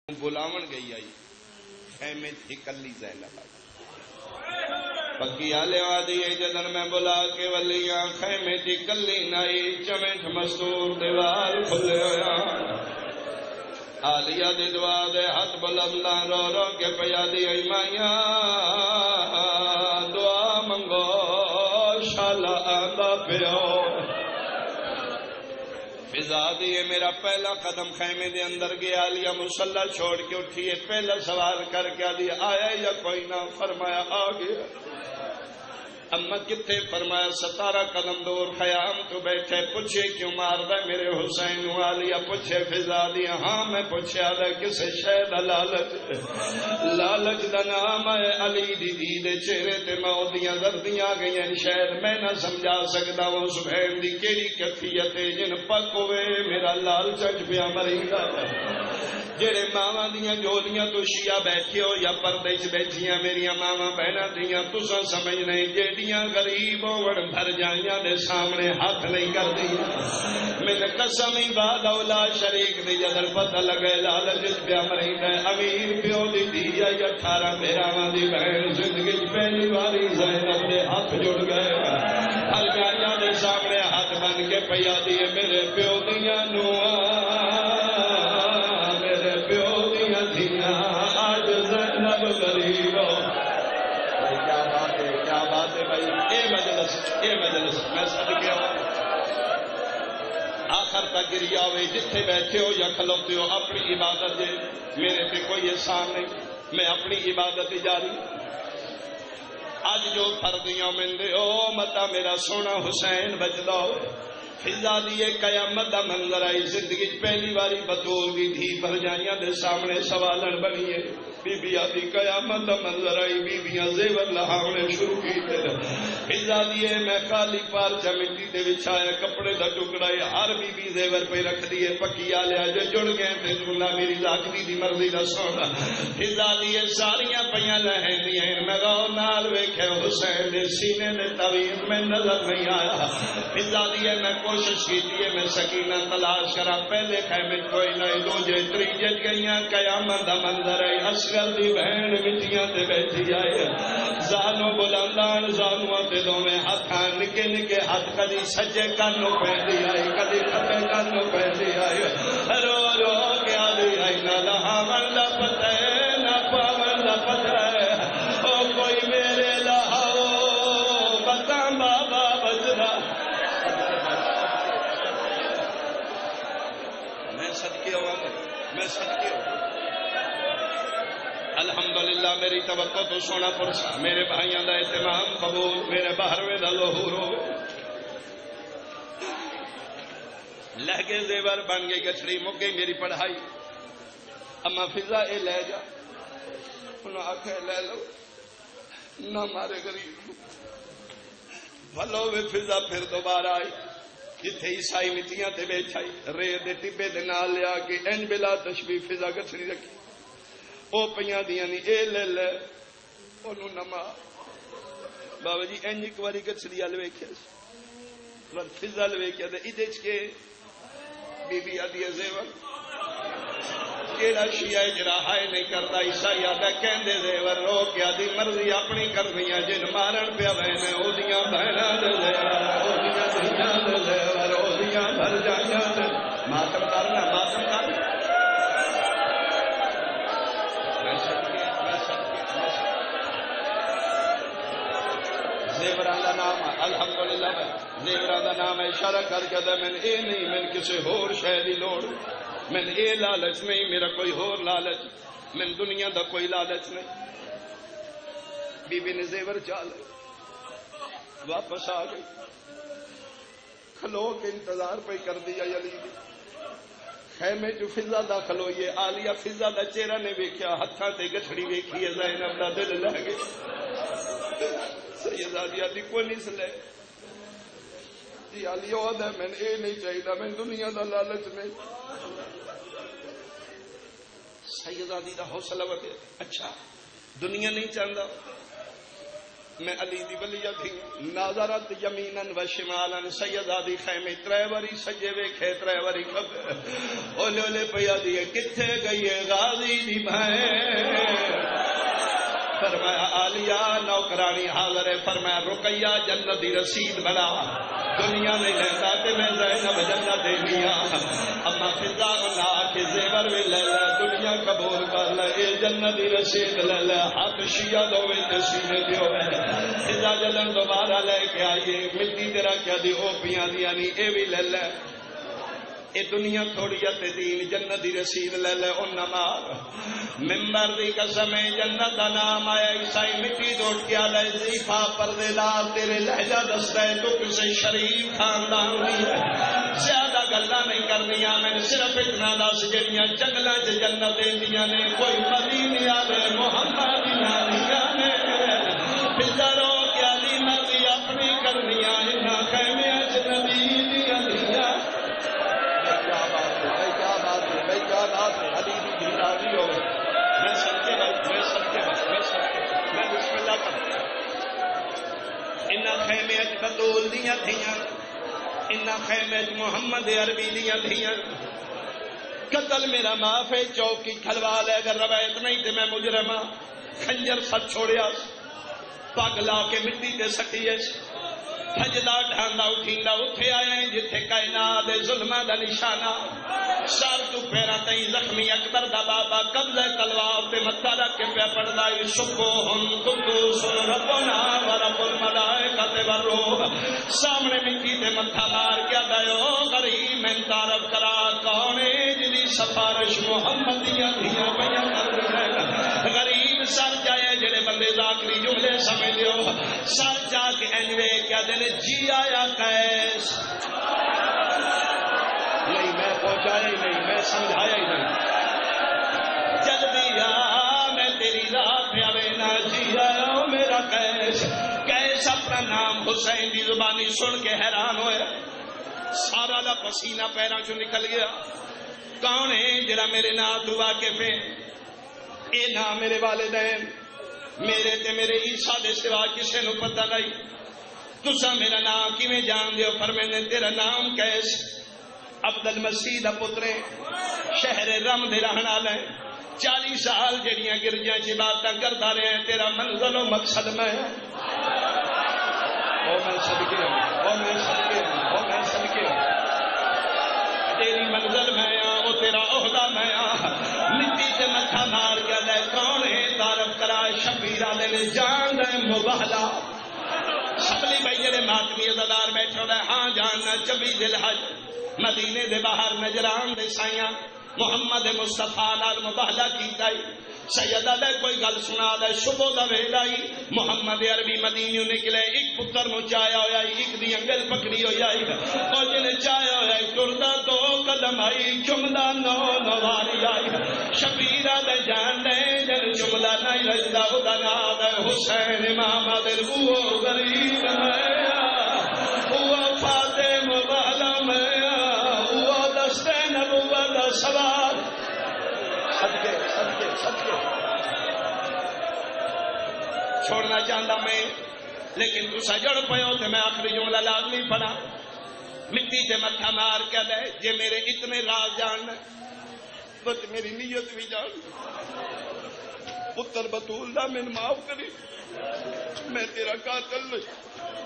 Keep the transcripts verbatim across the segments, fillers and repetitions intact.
بلاون گئی آئی خیمے تھی کلی زینب پکی آلے وادی جدن میں بلا کے ولیاں خیمے تھی کلی نائی چمٹ مستور دیوار کھلے ہویا آلیہ دی دعا دے ہاتھ بلنداں رو رو کے پیا دی ایمائیاں دعا منگو شالا آندہ پیو فضا دیئے میرا پہلا قدم خیمے دے اندر گیا لیا مسلح چھوڑ کے اٹھیے پہلا سوال کر کے دیا آیا یا کوئی نہ فرمایا آ گیا اما کتے فرمایا ستارہ قدم دور خیام تو بیٹھے پوچھے کیوں مار دے میرے حسین والیا پوچھے فضا دیا ہاں میں پوچھے آدھے کسے شہد لالچ لالچ دا نام ہے علی دی دی دے چہرے تے مودیاں دردیاں گئیں شہد میں نہ سمجھا سکتا وہ سبحین دی کیڑی کفیت جن پک ہوئے میرا لال چچ پیا مریدا جڑے ماواں دیاں جولیاں تو شیعہ بیٹھے ہو یا پردے چ بیٹھیاں میریاں ماواں بہناں دیاں تساں سمجھ نہیں جیڑیاں غریب ہون بھر جائیاں دے سامنے ہاتھ نہیں کر دیا میں قسم بعد اولا شریک دی جدر پتہ لگے لالچ پیا مریدا امیر پیو دی دی یا اٹھارہ میراواں دی بہن زندگی پہلی باری زینب دے ہاتھ جڑ گئے ہر جائیاں دے سامنے ہاتھ بن کے پیا دیے میرے پیو دیاں نواں آخر تک گریا ہوئے جتھے بیٹھے ہو یا کھلوتے ہو اپنی عبادت دے میرے پہ کوئی احسان نہیں میں اپنی عبادت جاری آج جو پردیاں من دے او متا میرا سونا حسین بجدا ہو فضا دیئے قیامت دا منظر آئی زندگی پہلی باری بطول دی تھی پر جائیاں دے سامنے سوالن بنیے بی بی آدھی قیامت دا منظر آئی بی بیاں زیور لہاونے شروع کی تے فضا دیئے میں خالی پار چمٹی دے وچھایا کپڑے دا ٹکڑائی ہر بی بی زیور پہ رکھ دیئے پکی آلے آجے جڑ گئے تے جھولا میری لاکھنی دی مرضی دا سونا فضا دیئے ساریاں پیاں لہیں دیئے میں غور نال ویکھے حسین دے سینے دے طویل میں نظر نہیں آیا فضا دیئے میں کوشش کی دیئے میں سکینہ تلاش کرا پہلے خیمے کوئی نہیں دو جے تری جج گئیاں قیامت دا منظر آئی اصغر دی بہن مٹیاں تے بیٹھی آئے زانو بلندان زانوان تے دو میں ہاتھاں نکے نکے ہاتھ کدی سجے کانوں پہنی آئی کدی کھپے کانوں پہنی آئی رو رو کے آدھی آئی نہ لہاون دا پتہ ہے نہ پاون دا پتہ ہے او کوئی میرے لہاو بتا بابا بجرا میں صدقے ہوا میں صدقے ہوا الحمدللہ میری توقع تو سونا پرسا میرے بھائیاں دا اہتمام قبول میرے باہروے دا ظہور ہو لہگے زیور بن گئی گچھڑی مک گئی میری پڑھائی اما فضا اے لے جا انہوں آکھے لے لو نہ مارے غریب بھلو وے فضا پھر دوبارہ آئی جتھے عیسائی مٹیاں تے بیٹھائی رے دے ٹبے دے نال لیا کہ این بلا تشبیح فضا گچھڑی رکھی او پیاں دیاں نہیں اے لے لے انہوں نما بابا جی این ایک واری گچھڑی آلوے کیا ور فضا لوے کیا دے ایدیچ کے بی بی آدھی زیور کیڑا شیعہ اجراحائے نہیں کرتا عیسائی آدھا کہندے زیور رو کے آدھی مرضی اپنی کرنیاں جن مارن پیا بہنے او دیاں بہنا دے زیور او دیاں دیاں دے زیور او دیاں بھر جائیاں دے ماتم کرنا ماتم کرنا زیوران دا نام الحمدللہ زیوران دا نام اشارہ کر کے دے میں اے نہیں میں کسی ہور شہدی لوڑ میں اے لالچ نہیں میرا کوئی ہور لالچ میں دنیا دا کوئی لالچ نہیں بی بی نے زیور چال واپس آ گئی کھلو کے انتظار پہ کر دیا یلی دی خیمے جو فضا داخل ہوئی ہے آلیہ فضا دا چہرہ نے ویکھیا ہتھاں تے گچھڑی ویکھی ہے زینب دا دل لہ گئے سید آلیہ دی کوئی نہیں سلے جی آلیہ وعدہ میں اے نہیں چاہیے میں دنیا دا لالچ نہیں سید آلیہ دا حوصلہ وقت اچھا دنیا نہیں چاہتا میں علی دی ولیہ تھی ناظرت یمینن و شمالن سیدہ دی خیمے ترے وری سجے ویکھے ترے وری کھبے اولے اولے پیا دیئے کتھے گئی ہے غازی دی بہن فرمایا آلیہ نوکرانی حاضر ہے فرمایا رقیہ جنت دی رسید بلا دنیا نہیں لیتا کہ میں زینب جنت دے لیا اما فضا اللہ کے زیور میں لے لے دنیا قبول کر لے اے جنت دی رسید لے لے حق شیعہ دوے تسینے دیو ہے فضا جلن دوبارہ لے کے آئیے ملتی تیرا کیا دی او پیاں دیا نہیں اے بھی لے لے اے دنیا تھوڑیت دین جنت دی رسید لے لے ان نمار ممبر دی قسم جنت دا نام آیا عیسائی مٹی دوڑ کیا لے زیفہ پردے دار تیرے لہجہ دستا ہے تو کسے شریف خاندان دی ہے زیادہ گلہ نہیں کرنیا میں نے صرف اتنا دس جنیاں جنگلہ چ جنت دیا نے کوئی مدینی آلے محمد نالیا نے بزرو کیا لی مرضی اپنی کرنیا انہا خیمے اجنبی دیا دیا علی بھی راضی ہو میں سب کے بعد میں سب کے بعد میں سب کے بعد میں بسم اللہ کرتا انہاں خیمے اچ بطول دیاں تھیاں انہاں خیمے اچ محمد عربی دیاں تھیاں قتل میرا معاف ہے چوکی کھلوا لے اگر روایت نہیں تے میں مجرمہ خنجر سچ چھوڑیا پگ لا کے مٹی تے سٹیے کھجدا ڈھاندا اٹھیندا اٹھے آئے ہیں جتھے کائنات ظلمہ دا نشانہ سار تو پیرا تئی زخمی اکبر دا بابا قبضہ تلوار تے متھا رکھ کے پہ پڑھدا ہے سبحان قدوس ربنا و رب الملائکۃ والروح سامنے مٹی تے متھا مار کے آدا او غریب میں تعارف کرا کون ہے جدی سفارش محمدیاں دیاں پیاں کر ہے غریب سر جائے جڑے بندے ذاکری جملے سمجھ دیو سر جا کے انوے کیا دے جی آیا کیس نہیں میں پہنچایا ہی نہیں میں سمجھایا ہی نہیں جلدی آ میں تیری رات پہ آوے نہ جی آیا میرا کیس کیس اپنا نام حسین دی زبانی سن کے حیران ہوئے سارا دا پسینہ پیروں چوں نکل گیا کون ہے جڑا میرے نام تو واقف ہے اے نام میرے والدین میرے تے میرے عیسیٰ دے سوا کسے نو پتہ نہیں تسا میرا نام کیویں جان دیو فرمانے تیرا نام کیس عبد المسیح دا پترے شہر رم دے رہن والے چالی سال جڑیاں گرجاں چ عبادتاں کردا رہے ہیں تیرا منزل و مقصد میں او میں صدقے او میں صدقے او میں صدقے تیری منزل میں آ او تیرا عہدہ میں آ مٹی تے متھا مار کے لے کون ہے تعارف کرا شبیر والے نے جان دے مبہلا شبلی بھائی جڑے ماتمی عزادار بیٹھے ہوئے ہاں جاننا چبی دل حج مدینے دے باہر نجران دے سائیاں محمد مصطفیٰ نال مباہلہ کیتا ہی سیدہ دے کوئی گل سنا دے صبح دا ویلا ہی محمد عربی مدینیوں نکلے ایک پتر نو چایا ہویا ہی ایک دی انگل پکڑی ہویا ہی اور جنہیں چایا ہویا ہی ٹردا دو قدم آئی چمدا نو نواری آئی شبیرہ دے جان دے جن چمدا نہیں رجدہ دا نام ہے حسین امام دل وہ غریب میں وہ فاطم والا میں وہ دستے نبوت دا سوال صدقے صدقے صدقے چھوڑنا چاہتا میں لیکن تو سجڑ پہو تو میں آخری جملہ لازمی پڑھا مٹی تے متھا مار کے دے جے میرے اتنے راز جاننا تو میری نیت بھی جان پتر بطول دا من معاف کری میں تیرا قاتل نہیں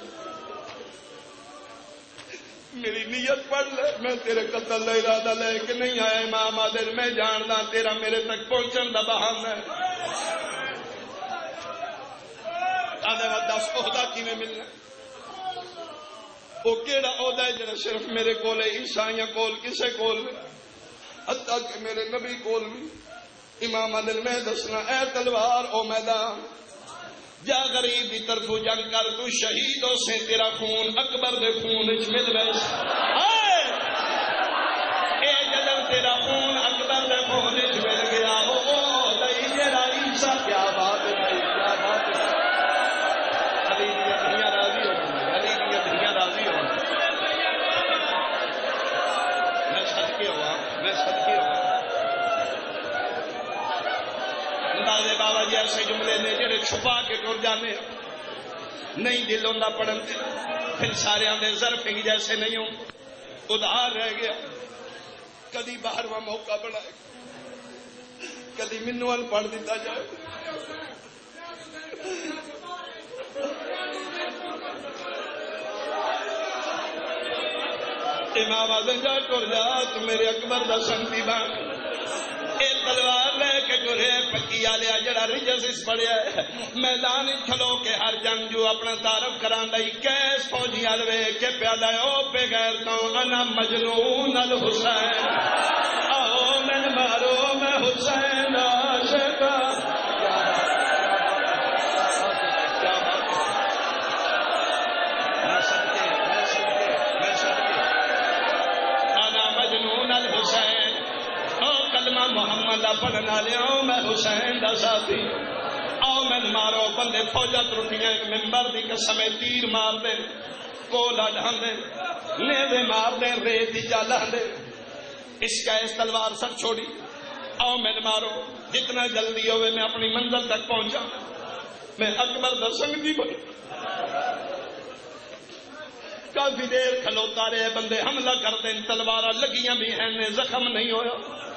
میری نیت پڑھ لے میں تیرے قتل دا ارادہ لے کے نہیں آیا امام عادل میں جاننا تیرا میرے تک پہنچن دا بہانہ ہے آدھے وقت دس عہدہ کی میں ملنا وہ کیڑا عہدہ ہے جنہیں صرف میرے کول ہے عیسائیاں کول کسے کول حتیٰ کہ میرے نبی کول بھی امام عادل میں دسنا اے تلوار او میدان جا غریب دی طرف جنگ کر تو شہید ہو سے تیرا خون اکبر دے خون اچ مل ویس اے جدر تیرا خون اکبر دے خون اچ مل گیا او او دائی جیرا عیسیٰ کیا بات ہے کیا بات ہے علی دیا دنیا راضی ہو علی دیا دنیا راضی ہو میں صدقے ہوا میں صدقے ہوا اندازے بابا جی ایسے جملے نے جڑے چھپا کے ٹر جانے نہیں دل ہوندہ پڑھن دے پھر سارے آندے ظرف ایک جیسے نہیں ہوں ادھار رہ گیا کدی باہرواں موقع بنائے کدی منوال پڑھ دیتا جائے امام آدم جا ٹر جا تو میرے اکبر دا سنگی بان اے تلوار لے کے گرے پکی آلیا جڑا رجس اس پڑیا ہے میدان کھلو کے ہر جنگ جو اپنا تعارف کران دائی کیس فوجی آلوے کے پیادہ او پہ غیر تو انا مجنون الحسین آؤ میں مارو میں حسین عاشقہ محمد پڑھنا لیا میں حسین دا ساتھی آؤ میں مارو بندے فوجا ترٹیاں ممبر دی قسم تیر مار دے کولا ڈھان دے نیزے مار دے ریتی جالا دے اس کا اس تلوار سر چھوڑی آؤ میں مارو جتنا جلدی ہوئے میں اپنی منزل تک پہنچا میں اکبر دا سنگی بن کافی دیر کھلوتا رہے بندے حملہ کر دیں تلوارہ لگیاں بھی ہیں زخم نہیں ہویا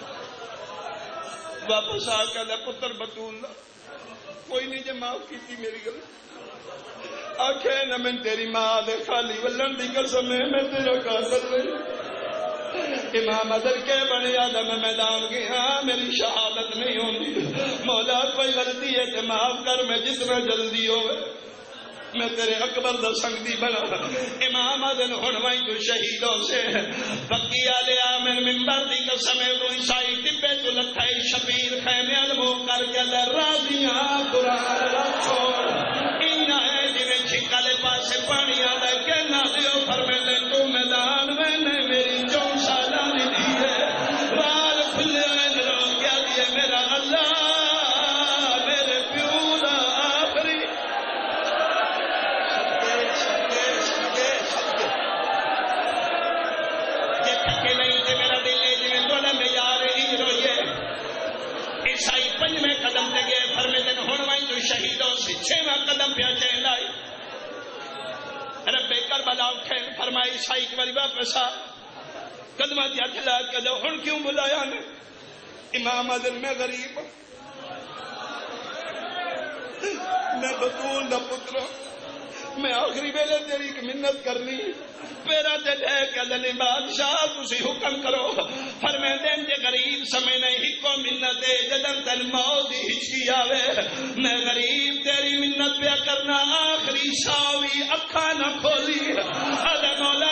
واپس آ کے پتر بطول کوئی نہیں جے معاف کی تھی میری گل آکھے نہ میں تیری ماں دے خالی ولن دی قسم ہے میں تیرا قاتل نہیں امام ادر کے بنے آدم میدان گیا میری شہادت نہیں ہوندی مولا کوئی غلطی ہے کہ معاف کر میں جتنا جلدی ہوئے میں تیرے اکبر دا سنگی بنا امام آدن ہنوائی تو شہیدوں سے بکی آلے آمن ممبر دی قسمیں تو عیسائی ٹپے تو لکھائی شبیر خیمے علمو کر کے لے راضیاں قرآن رکھو انہا ہے جنہیں چھکالے پاسے پانی آدھا کہنا دیو فرمیلے تو میدان میں نے میری چون سالہ نہیں دیئے رال کھلے میں نرو کیا دیئے میرا اللہ میرے پیولا آخری کہ نہیں تھے میرا دل لے جنہیں دولا میں یار ہی روئے عیسائی پنج میں قدم تے گئے فرمے دن ہونوائی تو شہیدوں سے چھویں قدم پہ چین لائی رب کربلا اٹھے فرمائی عیسائی کی باری واپس آ قدمہ دیا کھلا کدو ہن کیوں بلایا نے امام آدم میں غریب میں بطول دا پتروں میں آخری بیلے تیری ایک منت کرنی پیرا تے لے کے دلی بادشاہ تسی حکم کرو فرمے دین جے غریب سمے نہیں ہی کو منت ہے جدن تن موت دی ہچکی آوے میں غریب تیری منت پہ کرنا آخری ساوی اکھا نہ کھولی ادھے مولا